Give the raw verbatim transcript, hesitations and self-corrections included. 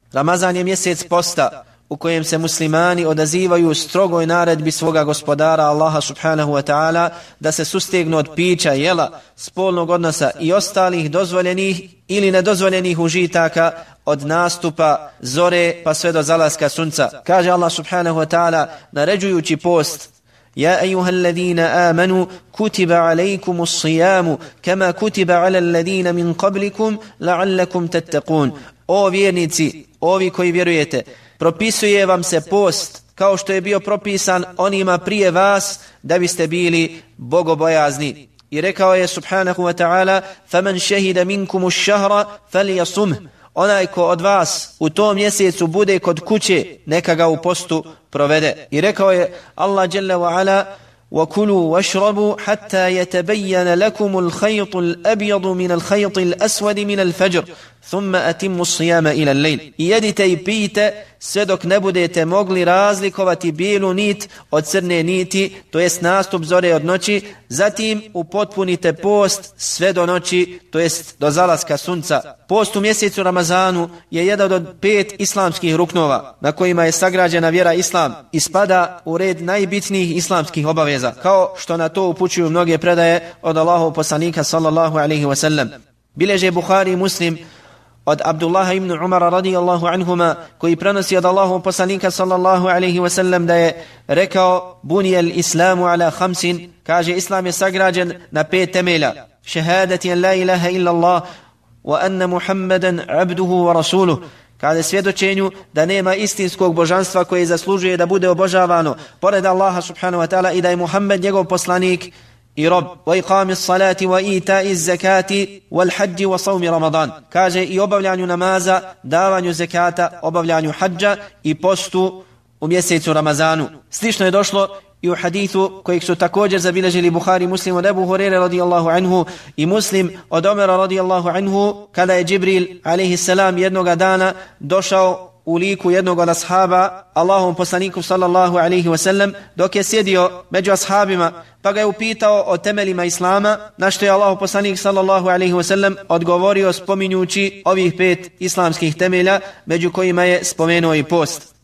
Ramazan je mjesec posta u kojem se muslimani odazivaju strogoj naredbi svoga gospodara Allaha subhanahu wa ta'ala da se sustegnu od pića, jela, spolnog odnosa i ostalih dozvoljenih ili nedozvoljenih užitaka od nastupa zore pa sve do zalaska sunca. Kaže Allah subhanahu wa ta'ala naređujući post: يا أيها الذين آمنوا كتب عليكم الصيام كما كتب على الذين من قبلكم لعلكم تتقون. O vjernici, ovi koji vjerujete, propisuje vam se post kao što je bio propisan onima prije vas da biste bili bogobojazni. I rekao je subhanahu wa ta'ala: فَمَنْ شَهِدَ مِنْكُمُ الشَّهْرَ فَلْيَصُمْهُ. Onaj ko od vas u tom mjesecu bude kod kuće, neka ga u postu provede. I rekao je Allah dželle ve ala: وَكُلُوا وَاشْرَبُوا حَتَّى يَتَبَيَّنَ لَكُمُ الْخَيْطُ الْأَبْيَضُ مِنَ الْخَيْطِ الْأَسْوَدِ مِنَ الْفَجْرِ ثُمَّ أَتِمُّوا الصِّيَامَ إِلَى اللَّيْلِ. I jedite i pijte sve dok ne budete mogli razlikovati bijelu nit od crne niti, to jest nastup zore od noći, zatim upotpunite post sve do noći, to jest do zalaska sunca. Post u mjesecu Ramazanu je jedan od pet islamskih ruknova na kojima je sagrađena vjera Islam i spada u red najbitnijih islamskih obaveza, kao što na to upućuju mnoge predaje od Allahovog poslanika sallallahu alejhi ve sellem. Bileže Buhari i Muslim od Abdullaha ibn Umara radijallahu anhuma, koji prenosi od Allahovog poslanika sallallahu alejhi ve sellem da je rekao: bunijel islamu ala khamsin, kaže Islam je sagrađen na pet temelja: šehadati an la ilaha illa Allah wa anna Muhammadan abduhu wa rasuluh, kada svjedočenju da nema istinskog božanstva koje zaslužuje da bude obožavano pored Allaha subhanahu wa ta'ala i da je Muhammed njegov poslanik i rob, wa iqami salati wa ita'i zakati wal hajji wa sawmi Ramadan, kaže i obavljanju namaza, davanju zekata, obavljanju hadža i postu u mjesecu Ramazanu. Slično je došlo i u hadithu kojeg su također zabilježili Buhari i Muslim od Ebu Hurere radijallahu anhu i Muslim od Omera radijallahu anhu, kada je Džibril alejhi selam jednoga dana došao u liku jednog od ashaba Allahovom poslaniku sallallahu alejhi ve sellem dok je sjedio među ashabima, pa ga je upitao o temeljima Islama, na što je Allahov poslanik sallallahu alejhi ve sellem odgovorio spominjući ovih pet islamskih temelja, među kojima je spomenuo i post.